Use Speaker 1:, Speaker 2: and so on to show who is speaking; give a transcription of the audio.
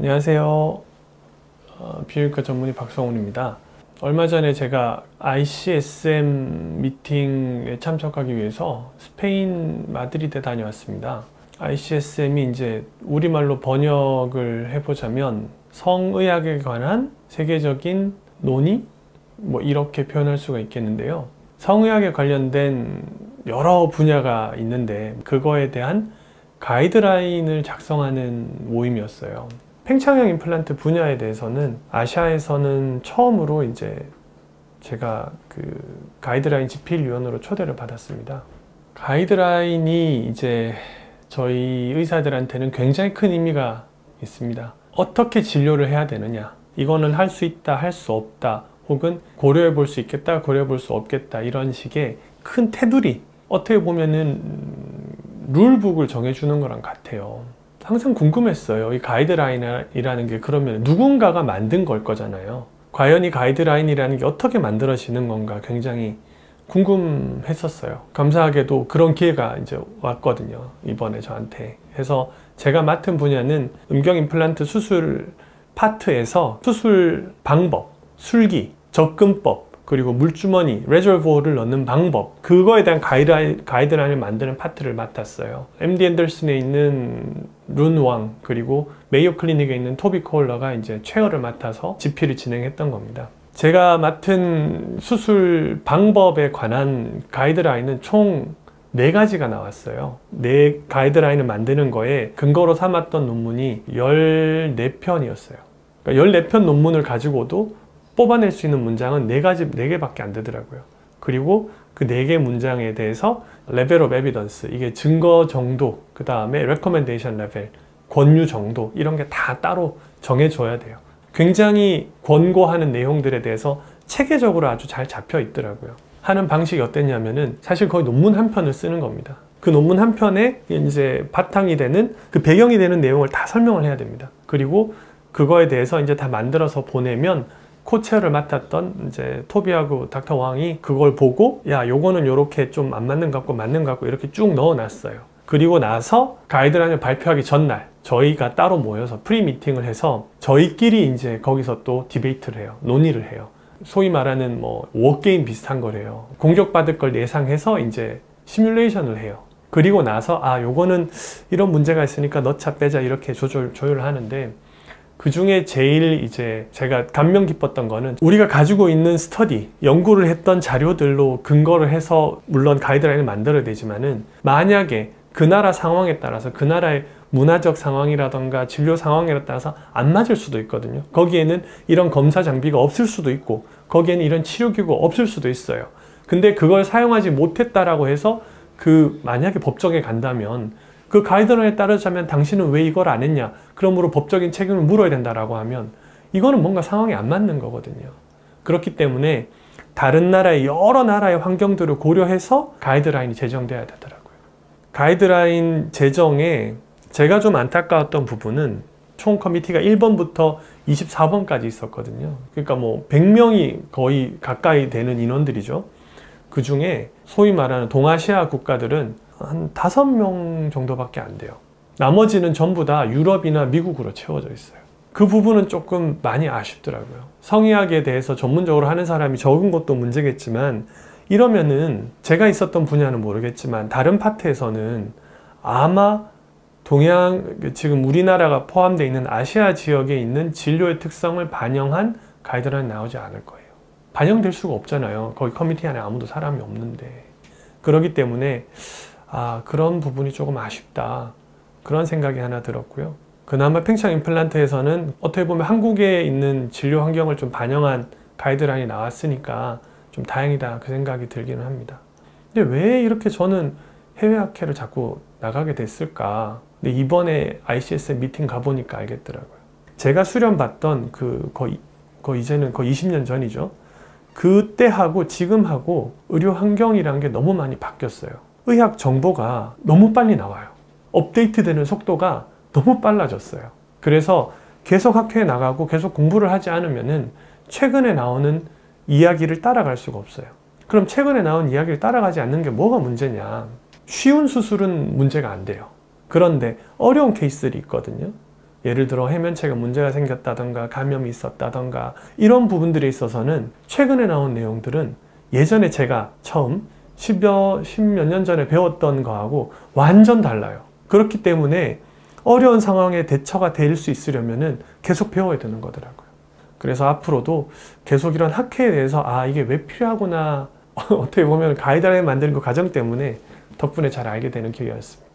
Speaker 1: 안녕하세요. 비뇨기과 전문의 박성훈입니다. 얼마 전에 제가 ICSM 미팅에 참석하기 위해서 스페인 마드리드에 다녀왔습니다. ICSM이 이제 우리말로 번역을 해보자면 성의학에 관한 세계적인 논의? 이렇게 표현할 수가 있겠는데요. 성의학에 관련된 여러 분야가 있는데 그거에 대한 가이드라인을 작성하는 모임이었어요. 팽창형 임플란트 분야에 대해서는 아시아에서는 처음으로 이제 제가 그 가이드라인 집필위원으로 초대를 받았습니다. 가이드라인이 이제 저희 의사들한테는 굉장히 큰 의미가 있습니다. 어떻게 진료를 해야 되느냐, 이거는 할 수 있다, 할 수 없다, 혹은 고려해 볼 수 있겠다, 고려해 볼 수 없겠다, 이런 식의 큰 테두리, 어떻게 보면은 룰북을 정해주는 거랑 같아요. 항상 궁금했어요. 이 가이드라인이라는 게 그러면 누군가가 만든 걸 거잖아요. 과연 이 가이드라인이라는 게 어떻게 만들어지는 건가 굉장히 궁금했었어요. 감사하게도 그런 기회가 이제 왔거든요. 이번에 저한테. 해서 제가 맡은 분야는 음경 임플란트 수술 파트에서 수술 방법, 술기, 접근법, 그리고 물주머니, 레저보어를 넣는 방법, 그거에 대한 가이드라인을 만드는 파트를 맡았어요. MD 앤더슨에 있는 룬 왕, 그리고 메이오 클리닉에 있는 토비 코얼러가 이제 체어를 맡아서 집필을 진행했던 겁니다. 제가 맡은 수술 방법에 관한 가이드라인은 총 4가지가 나왔어요. 4가이드라인을 만드는 거에 근거로 삼았던 논문이 14편이었어요. 그러니까 14편 논문을 가지고도 뽑아낼 수 있는 문장은 4개밖에 안 되더라고요. 그리고 그 4개 문장에 대해서 레벨 오브 에비던스, 이게 증거 정도, 그 다음에 레코멘데이션 레벨, 권유 정도, 이런 게 다 따로 정해줘야 돼요. 굉장히 권고하는 내용들에 대해서 체계적으로 아주 잘 잡혀 있더라고요. 하는 방식이 어땠냐면은 사실 거의 논문 한 편을 쓰는 겁니다. 그 논문 한 편에 이제 바탕이 되는, 그 배경이 되는 내용을 다 설명을 해야 됩니다. 그리고 그거에 대해서 이제 다 만들어서 보내면 코체어를 맡았던 이제 토비하고 닥터 왕이 그걸 보고, 야, 요거는 요렇게 좀 안 맞는 것 같고 맞는 것 같고 이렇게 쭉 넣어놨어요. 그리고 나서 가이드라인을 발표하기 전날 저희가 따로 모여서 프리 미팅을 해서 저희끼리 이제 거기서 또 디베이트를 해요. 논의를 해요. 소위 말하는 워게임 비슷한 거래요. 공격받을 걸 예상해서 이제 시뮬레이션을 해요. 그리고 나서 요거는 이런 문제가 있으니까 넣자 빼자 이렇게 조율을 하는데, 그 중에 제일 이제 제가 감명 깊었던 거는 우리가 가지고 있는 스터디, 연구를 했던 자료들로 근거를 해서 물론 가이드라인을 만들어야 되지만은 만약에 그 나라 상황에 따라서 그 나라의 문화적 상황이라던가 진료 상황에 따라서 안 맞을 수도 있거든요. 거기에는 이런 검사 장비가 없을 수도 있고 거기에는 이런 치료기구가 없을 수도 있어요. 근데 그걸 사용하지 못했다라고 해서 만약에 법정에 간다면 그 가이드라인에 따르자면 당신은 왜 이걸 안 했냐, 그러므로 법적인 책임을 물어야 된다라고 하면 이거는 뭔가 상황이 안 맞는 거거든요. 그렇기 때문에 다른 나라의 여러 나라의 환경들을 고려해서 가이드라인이 제정돼야 되더라고요. 가이드라인 제정에 제가 좀 안타까웠던 부분은 총 커미티가 1번부터 24번까지 있었거든요. 그러니까 100명이 거의 가까이 되는 인원들이죠. 그 중에 소위 말하는 동아시아 국가들은 한 5명 정도밖에 안 돼요. 나머지는 전부 다 유럽이나 미국으로 채워져 있어요. 그 부분은 조금 많이 아쉽더라고요. 성의학에 대해서 전문적으로 하는 사람이 적은 것도 문제겠지만, 이러면은 제가 있었던 분야는 모르겠지만 다른 파트에서는 아마 지금 우리나라가 포함되어 있는 아시아 지역에 있는 진료의 특성을 반영한 가이드라인이 나오지 않을 거예요. 반영될 수가 없잖아요. 거기 커뮤니티 안에 아무도 사람이 없는데. 그렇기 때문에 그런 부분이 조금 아쉽다, 그런 생각이 하나 들었고요. 그나마 팽창 임플란트에서는 어떻게 보면 한국에 있는 진료 환경을 좀 반영한 가이드라인이 나왔으니까 좀 다행이다, 그 생각이 들기는 합니다. 근데 왜 이렇게 저는 해외 학회를 자꾸 나가게 됐을까? 근데 이번에 ICSM 미팅 가보니까 알겠더라고요. 제가 수련받던 이제는 거의 20년 전이죠. 그때하고 지금하고 의료 환경이라는 게 너무 많이 바뀌었어요. 의학 정보가 너무 빨리 나와요. 업데이트되는 속도가 너무 빨라졌어요. 그래서 계속 학회에 나가고 계속 공부를 하지 않으면은 최근에 나오는 이야기를 따라갈 수가 없어요. 그럼 최근에 나온 이야기를 따라가지 않는 게 뭐가 문제냐? 쉬운 수술은 문제가 안 돼요. 그런데 어려운 케이스들이 있거든요. 예를 들어 해면체가 문제가 생겼다던가 감염이 있었다던가 이런 부분들에 있어서는 최근에 나온 내용들은 예전에 제가 처음 10몇 년 전에 배웠던 거하고 완전 달라요. 그렇기 때문에 어려운 상황에 대처가 될 수 있으려면은 계속 배워야 되는 거더라고요. 그래서 앞으로도 계속 이런 학회에 대해서 이게 왜 필요하구나 어떻게 보면 가이드라인 만드는 그 과정 때문에 덕분에 잘 알게 되는 기회였습니다.